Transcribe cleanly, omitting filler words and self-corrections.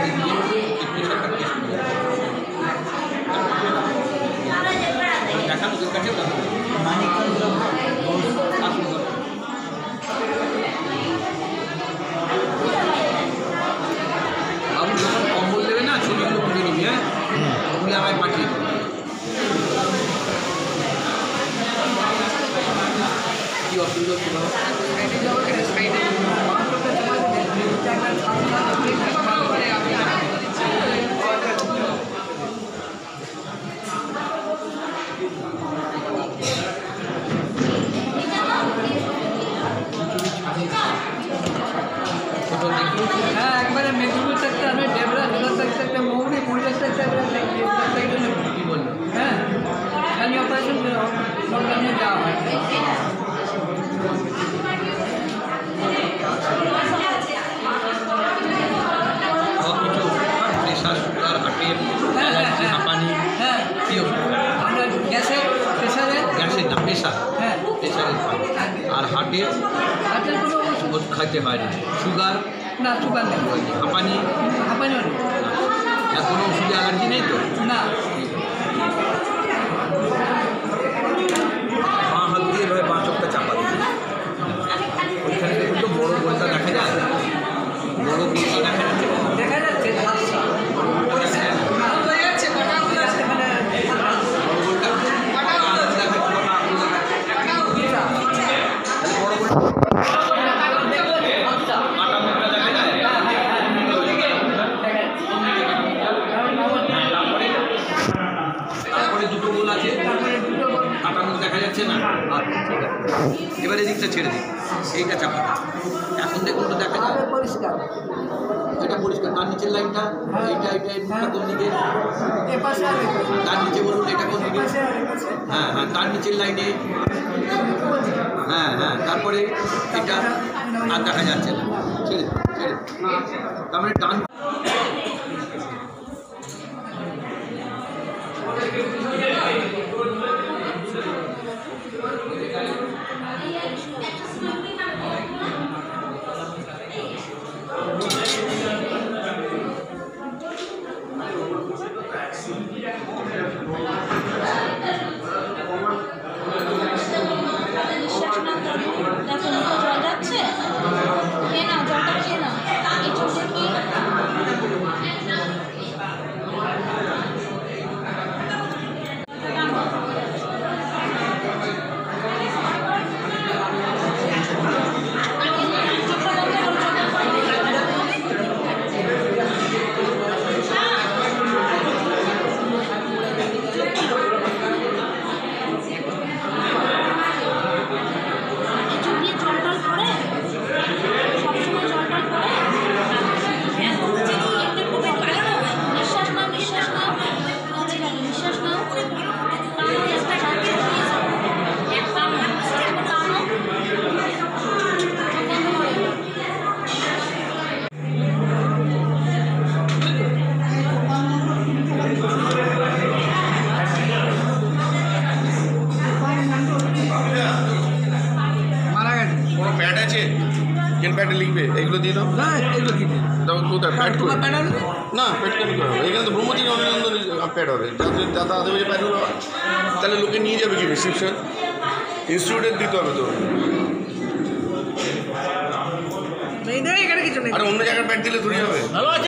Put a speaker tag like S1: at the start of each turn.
S1: কম্বল দেবে না, ছবিগুলো তুলে নিবি। হ্যাঁ, ওগুলি আমায় পাঠিয়ে দেবে। কি অসুবিধা হচ্ছে বাবা?
S2: হ্যাঁ, একবারে মেদিনীপুর থাকতে হবে, ডেবরা জেলা থাকতে একটা মৌরি পরিবেশ থাকতে কি বললো? হ্যাঁ, খালি অপারেশন প্রোগ্রামে যাওয়া হয়।
S1: প্রেশার, সুগার, হার্টের হাঁপানি।
S2: হ্যাঁ,
S1: কী ওষুধ?
S2: আমরা গ্যাসের
S1: না, প্রেশার।
S2: হ্যাঁ,
S1: প্রেশারের আর হার্টের
S2: কোনো
S1: ওষুধ খাইতে হয় না। সুগার
S2: না, সুগার নেই।
S1: হাঁপানি
S2: হাঁপানিও নেই।
S1: আর কোনো ওষুধে অ্যালার্জি নেই তো?
S2: না।
S1: বাঁ হাত দিয়ে এভাবে বাঁ চোখটা চাপা দিচ্ছে। ওইখানে দেখুন তো বড়ো গোলটা দেখা যায়, বড়ো গোলটা দেখা যাচ্ছে।
S2: দেখা যাচ্ছে
S1: দুটো গোল আছে, কাটানো দেখা যাচ্ছে না। আচ্ছা, ঠিক আছে, এবার এদিকটা ছেড়ে দিই, এইটা চাপা এখন দেখুন তো দেখা যায়
S2: পরিষ্কার।
S1: এটা পরিষ্কার। তার নিচের লাইনটা এইটা কোন দিকে? তার নিচে বলুন এটা কোন দিকে? হ্যাঁ হ্যাঁ, তার নিচের লাইনে। হ্যাঁ হ্যাঁ, তারপরে এটা আর দেখা যাচ্ছে না। ছেড়ে ছেড়ে, তার মানে ডান।
S3: জল যাচ্ছে, খেয়ে নাও, জলটা খেয়ে নাও। এই চোখে কি
S4: কেন প্যাডে লিখবে এগুলো দিয়ে দাও।
S2: না, এগুলো কি
S4: দাও কোথায় প্যাড করে?
S2: প্যাড আনবে
S4: না, প্যাড কেন করা হবে? এখানে তো ব্রহ্মচর্য অনিনন্দন প্যাড হবে। যাতে আদে প্যাডগুলো তাহলে লোকে নিয়ে যাবে কি রিসিপশন? ইনস্টিটিউটের দিতে হবে তো।
S2: এখানে কিছু নেই।
S4: আরে অন্য জায়গায় প্যাড দিলে থুড়ি হবে।